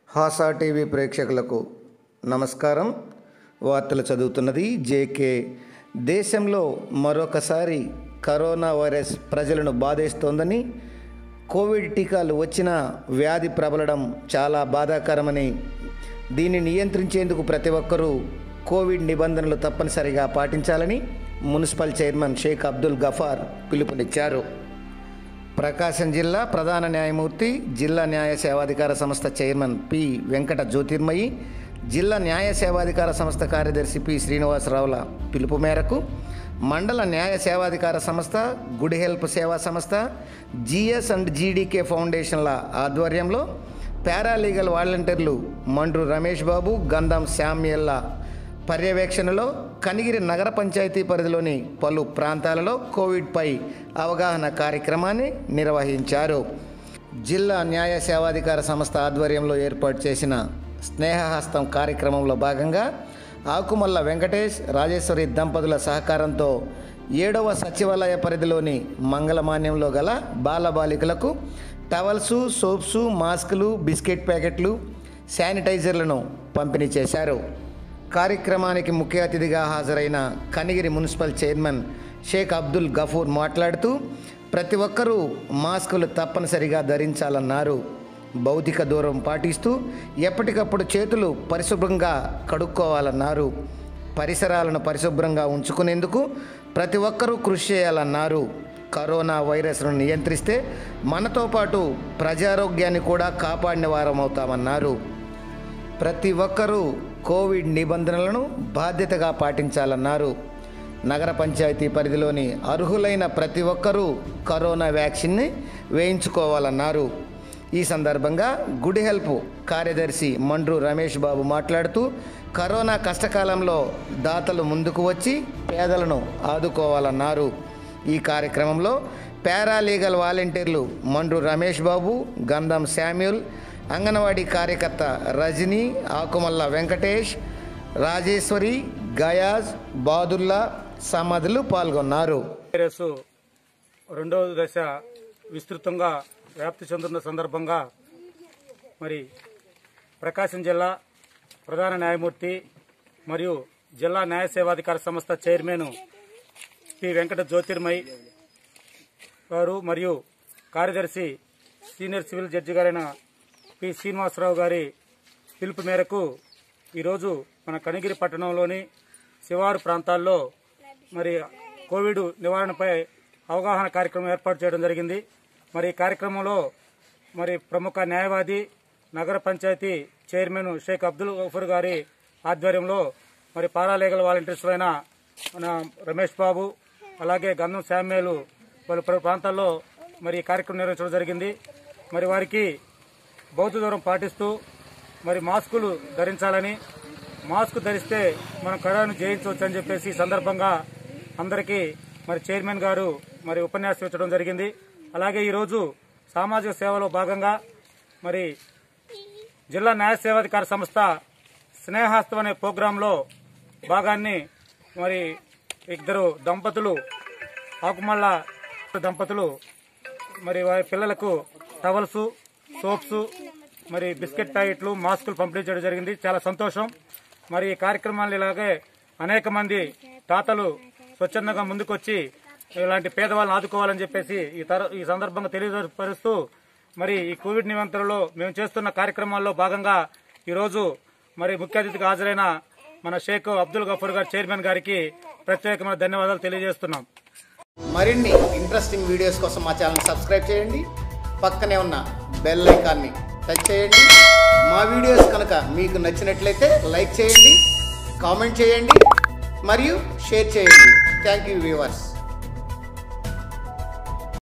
Hasa TV ప్రేక్షకులకు నమస్కారం. వార్తలు చదువుతున్నది జేకే. దేశంలో మరొకసారి కరోనా వైరస్ ప్రజలను బాధేస్తోందని, కోవిడ్ టీకాలు వచ్చినా వ్యాధి ప్రబలడం చాలా బాధాకరమని, దీన్ని నియంత్రించేందుకు ప్రతి ఒక్కరూ కోవిడ్ నిబంధనలు తప్పనిసరిగా పాటించాలని మున్సిపల్ చైర్మన్ షేక్ అబ్దుల్ గఫార్ పిలుపునిచ్చారు. ప్రకాశం జిల్లా ప్రధాన న్యాయమూర్తి, జిల్లా న్యాయ సేవాధికార సంస్థ చైర్మన్ పి వెంకట జ్యోతిర్మయి, జిల్లా న్యాయ సేవాధికార సంస్థ కార్యదర్శి పి శ్రీనివాసరావుల పిలుపు మేరకు మండల న్యాయ సేవాధికార సంస్థ, గుడ్ హెల్ప్ సేవా సంస్థ, జిఎస్ అండ్ జీడీకే ఫౌండేషన్ల ఆధ్వర్యంలో పారాలీగల్ వాలంటీర్లు మండ్రు రమేష్ బాబు, గంధం శామ్యుల్ల పర్యవేక్షణలో కనిగిరి నగర పంచాయతీ పరిధిలోని పలు ప్రాంతాలలో కోవిడ్పై అవగాహన కార్యక్రమాన్ని నిర్వహించారు. జిల్లా న్యాయ సేవాధికార సంస్థ ఆధ్వర్యంలో ఏర్పాటు చేసిన స్నేహహస్తం కార్యక్రమంలో భాగంగా ఆకుమల్ల వెంకటేష్, రాజేశ్వరి దంపతుల సహకారంతో 7వ సచివాలయ పరిధిలోని మంగళమాన్యంలో గల బాలబాలికలకు టవల్సు, సోప్సు, మాస్కులు, బిస్కెట్ ప్యాకెట్లు, శానిటైజర్లను పంపిణీ చేశారు. కార్యక్రమానికి ముఖ్య అతిథిగా హాజరైన కనిగిరి మున్సిపల్ చైర్మన్ షేక్ అబ్దుల్ గఫూర్ మాట్లాడుతూ, ప్రతి ఒక్కరూ మాస్కులు తప్పనిసరిగా ధరించాలన్నారు. భౌతిక దూరం పాటిస్తూ ఎప్పటికప్పుడు చేతులు పరిశుభ్రంగా కడుక్కోవాలన్నారు. పరిసరాలను పరిశుభ్రంగా ఉంచుకునేందుకు ప్రతి ఒక్కరూ కృషి చేయాలన్నారు. కరోనా వైరస్ను నియంత్రిస్తే మనతో పాటు ప్రజారోగ్యాన్ని కూడా కాపాడిన వారం అవుతామన్నారు. ప్రతి ఒక్కరూ కోవిడ్ నిబంధనలను బాధ్యతగా పాటించాలన్నారు. నగర పంచాయతీ పరిధిలోని అర్హులైన ప్రతి ఒక్కరూ కరోనా వ్యాక్సిన్ని వేయించుకోవాలన్నారు. ఈ సందర్భంగా గుడ్ హెల్ప్ కార్యదర్శి మండ్రు రమేష్ బాబు మాట్లాడుతూ, కరోనా కష్టకాలంలో దాతలు ముందుకు వచ్చి పేదలను ఆదుకోవాలన్నారు. ఈ కార్యక్రమంలో పారాలీగల్ వాలంటీర్లు మండ్రు రమేష్ బాబు, గంధం శామ్యుల్, అంగన్వాడీ కార్యకర్త రజనీ, ఆకుమల్ల వెంకటేష్, రాజేశ్వరి, గయాజ్, బాదుల్లా, సమదులు పాల్గొన్నారు. వైరస్ రెండవ దశ విస్తృతంగా వ్యాప్తి చెందుతున్న సందర్భంగా మరి ప్రకాశం జిల్లా ప్రధాన న్యాయమూర్తి మరియు జిల్లా న్యాయ సేవాధికార సంస్థ చైర్మన్ పి వెంకట జ్యోతిర్మయి గారు మరియు కార్యదర్శి సీనియర్ సివిల్ జడ్జి గారైన పి శ్రీనివాసరావు గారి పిలుపు మేరకు ఈరోజు మన కనిగిరి పట్టణంలోని శివారు ప్రాంతాల్లో మరి కోవిడ్ నివారణపై అవగాహన కార్యక్రమం ఏర్పాటు చేయడం జరిగింది. మరి ఈ కార్యక్రమంలో మరి ప్రముఖ న్యాయవాది, నగర పంచాయతీ చైర్మన్ షేక్ అబ్దుల్ గఫూర్ గారి ఆధ్వర్యంలో మరి పారాలీగల్ వాలంటీర్స్ అయిన మన రమేష్ బాబు, అలాగే గంధం శామ్యులు పలు ప్రాంతాల్లో మరి ఈ కార్యక్రమం నిర్వహించడం జరిగింది. మరి వారికి భౌతిక దూరం పాటిస్తూ మరి మాస్కులు ధరించాలని, మాస్క్ ధరిస్తే మనం కరోనాను జయించవచ్చు అని చెప్పేసి ఈ సందర్భంగా అందరికీ మరి చైర్మన్ గారు మరి ఉపన్యాసం ఇచ్చడం జరిగింది. అలాగే ఈరోజు సామాజిక సేవలో భాగంగా మరి జిల్లా న్యాయ సేవాధికార సంస్థ స్నేహహస్తం అనే ప్రోగ్రాంలో భాగాన్ని మరి ఇద్దరు దంపతులు, ఆకుమల్ల దంపతులు మరి వారి పిల్లలకు టవల్సు, సోప్స్, మరి బిస్కెట్ ప్యాకెట్లు, మాస్కులు పంపిణీ చేయడం జరిగింది. చాలా సంతోషం. మరి ఈ కార్యక్రమాలు ఇలాగే అనేక మంది తాతలు స్వచ్ఛందంగా ముందుకొచ్చి ఇలాంటి పేదవాళ్ళని ఆదుకోవాలని చెప్పేసి ఈ సందర్భంగా తెలియపరుస్తూ, మరి ఈ కోవిడ్ నియంత్రణలో మేము చేస్తున్న కార్యక్రమాల్లో భాగంగా ఈరోజు మరి ముఖ్య అతిథిగా హాజరైన మన షేక్ అబ్దుల్ గఫూర్ గారి చైర్మన్ గారికి ప్రత్యేకమైన ధన్యవాదాలు తెలియజేస్తున్నాం. మరిన్ని ఇంట్రెస్టింగ్ వీడియోస్ కోసం మా ఛానల్ సబ్స్క్రైబ్ చేయండి. పక్కనే ఉన్న బెల్ ఐకాన్ని టచ్ చేయండి. మా వీడియోస్ కనుక మీకు నచ్చినట్లయితే లైక్ చేయండి, కామెంట్ చేయండి మరియు షేర్ చేయండి. Thank you viewers.